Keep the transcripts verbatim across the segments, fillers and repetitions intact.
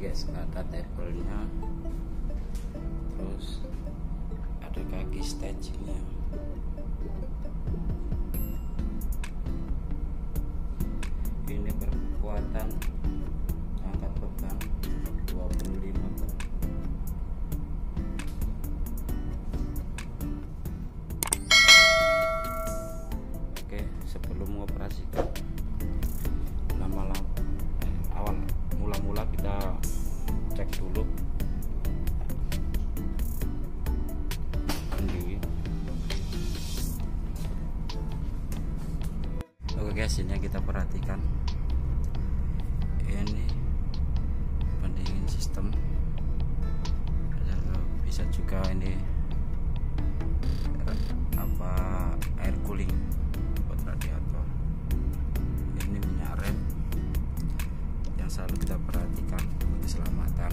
guys, ada tablenya, terus ada kaki stagingnya. Ini berkekuatan angkat beban dua puluh lima. Oke, sebelum mengoperasikan lama-lama eh, awal mula-mula kita cek dulu pendingin. Oke guys, ini yang kita perhatikan, ini pendingin sistem, bisa juga ini apa air cooling buat radiator. Ini minyak rem yang selalu kita perhatikan untuk keselamatan.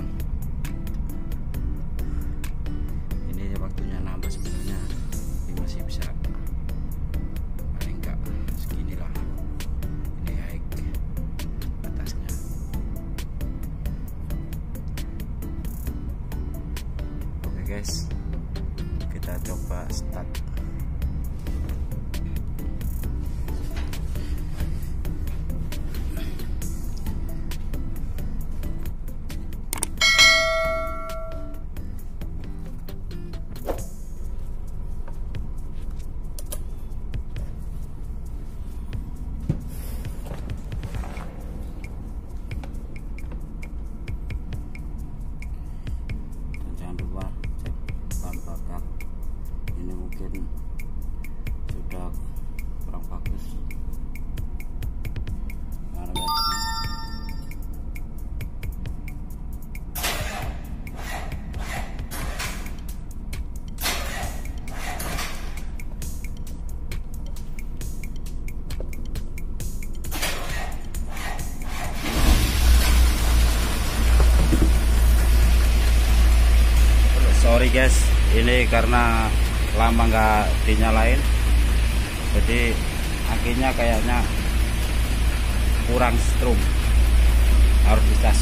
Ini waktunya nambah sebenarnya, ini masih bisa paling enggak segini lah. Ini high atasnya. Oke guys, kita coba start. Ini mungkin sudah kurang bagus karena sorry guys, ini karena lama nggak dinyalain, jadi akinya kayaknya kurang strum, harus dicas.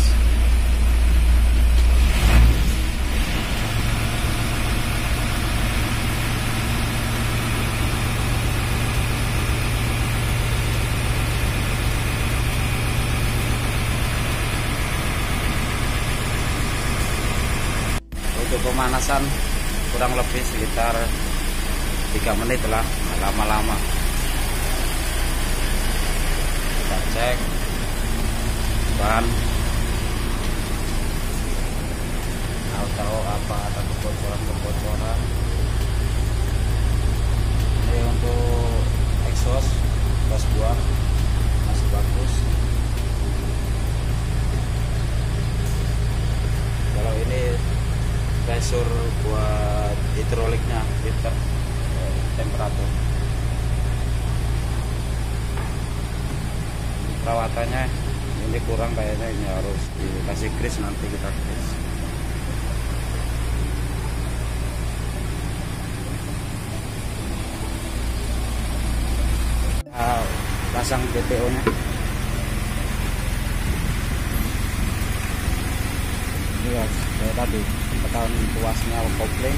Untuk pemanasan kurang lebih sekitar tiga menit lah, lama-lama. Kita cek ban, tahu-tahu apa ada kebocoran-kebocoran. Ini untuk exhaust gas buang masih bagus. Kalau ini pressure buat hidroliknya, filter eh, temperatur. Perawatannya ini kurang kayaknya, ini harus dikasih grease, nanti kita grease. Nah, pasang P T O nya. Ini ya, kayak tadi tekan tuasnya kopling,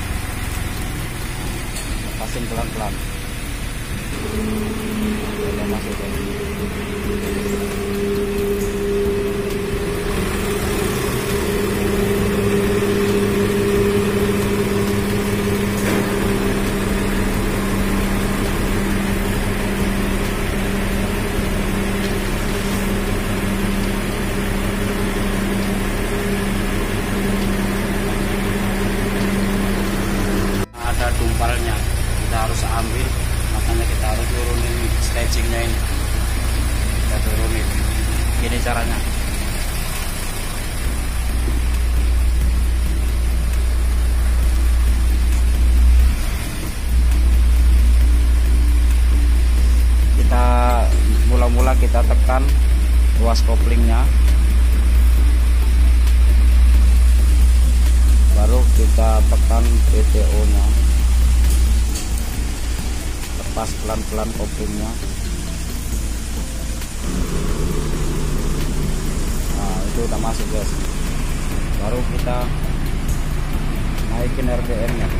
lepasin pelan-pelan. Udah masuk lagi. Dumparnya kita harus ambil, makanya kita harus turunin stagingnya ini. Kita turunin, gini caranya. Kita mula-mula kita tekan ruas koplingnya, baru kita tekan P T O nya. Lepas pelan-pelan koplingnya. Nah, itu udah masuk guys, baru kita naikin R P M nya.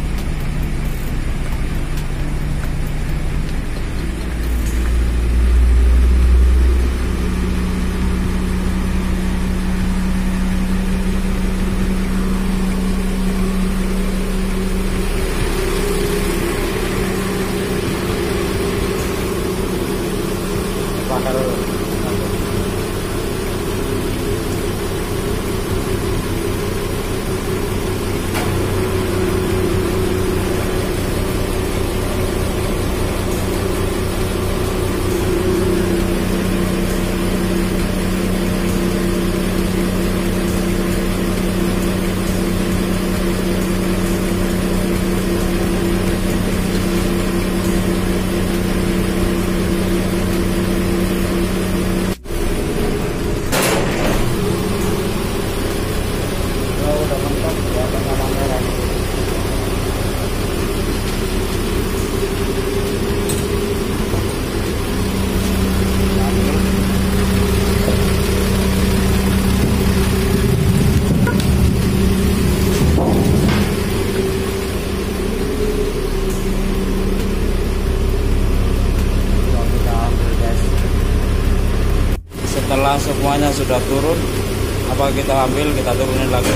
Setelah semuanya sudah turun, apa kita ambil, kita turunin lagi.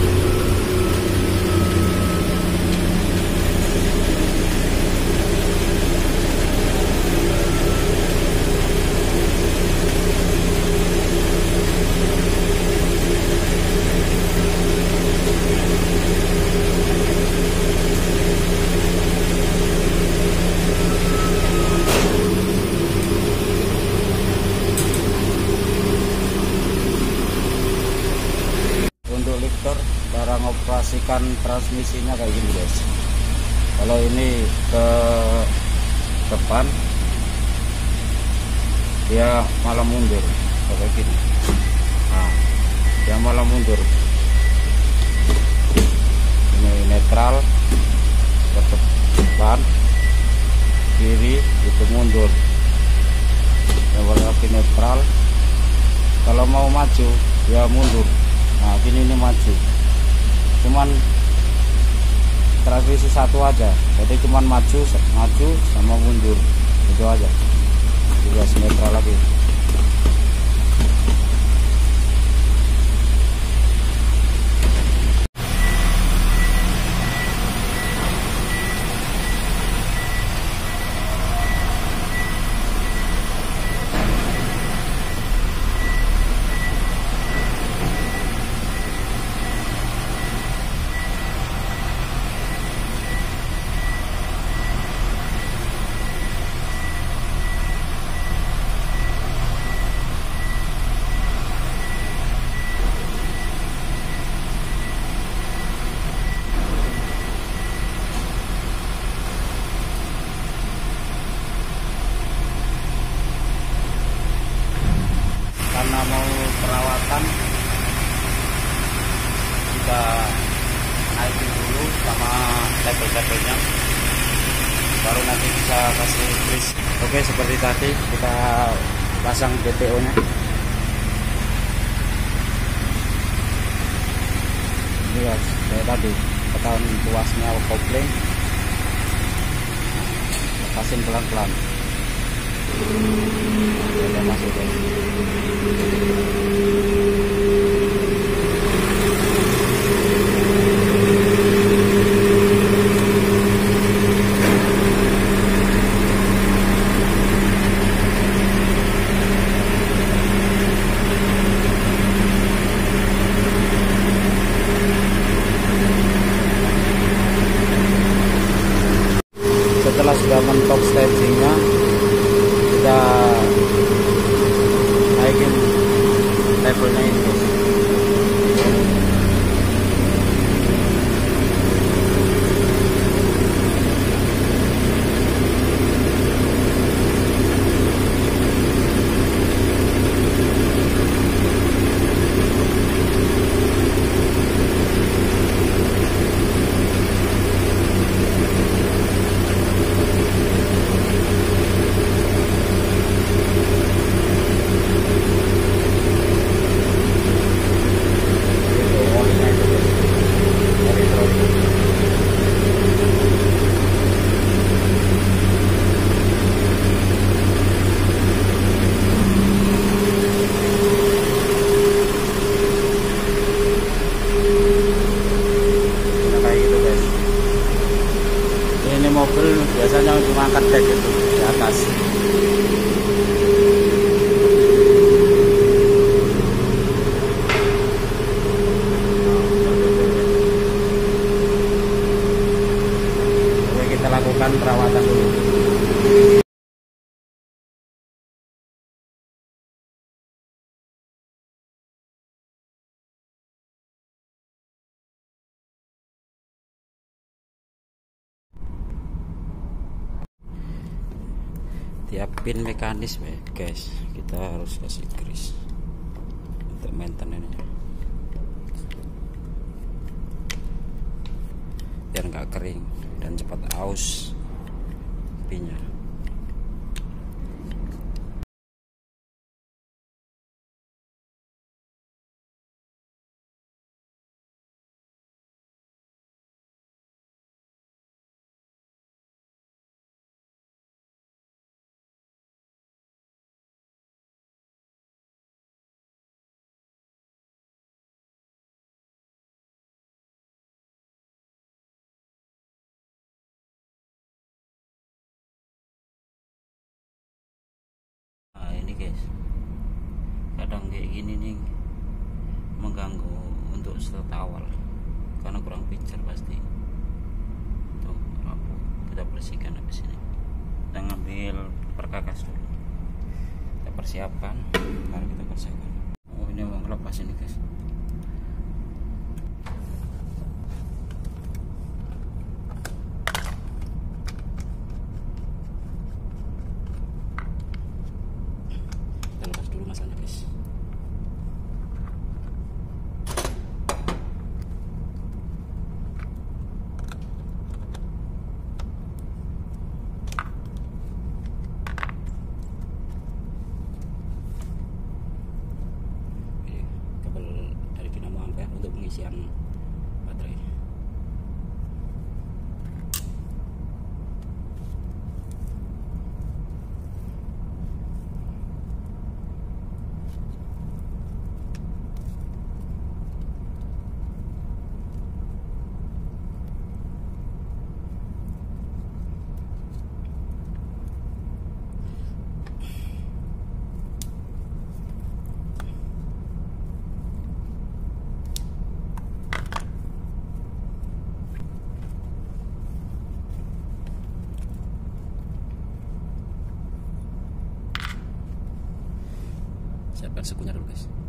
Cara mengoperasikan transmisinya kayak gini guys. Kalau ini ke depan dia malah mundur kayak gini. Nah, dia malah mundur. Ini netral ke depan, kiri itu mundur. Yang lagi netral. Kalau mau maju dia mundur. Nah, gini ini maju. Cuman transmisi satu aja, jadi cuman maju maju sama mundur, itu aja. Juga netral lagi. Karena mau perawatan, kita naikin dulu sama label-labelnya, baru nanti bisa kasih grease. Oke, seperti tadi kita pasang D P O nya. Ini guys, kayak tadi tekan tuasnya kopling, lepasin pelan-pelan. Udah masuk guys. Setelah sudah mentok stagingnya, kita naikin tiap pin mekanis guys, kita harus kasih grease untuk maintenance biar nggak kering dan cepat aus pinnya. Nah ini guys, kadang kayak gini nih mengganggu untuk start awal karena kurang picture pasti. Tuh lampu kita bersihkan habis ini. Kita ngambil perkakas dulu, kita persiapkan, baru kita bersihkan. Oh ini uang lepas ini guys. Masanya guys, ini kabel dari dinamo ampere untuk pengisian baterai. Siapkan sekunya dulu guys.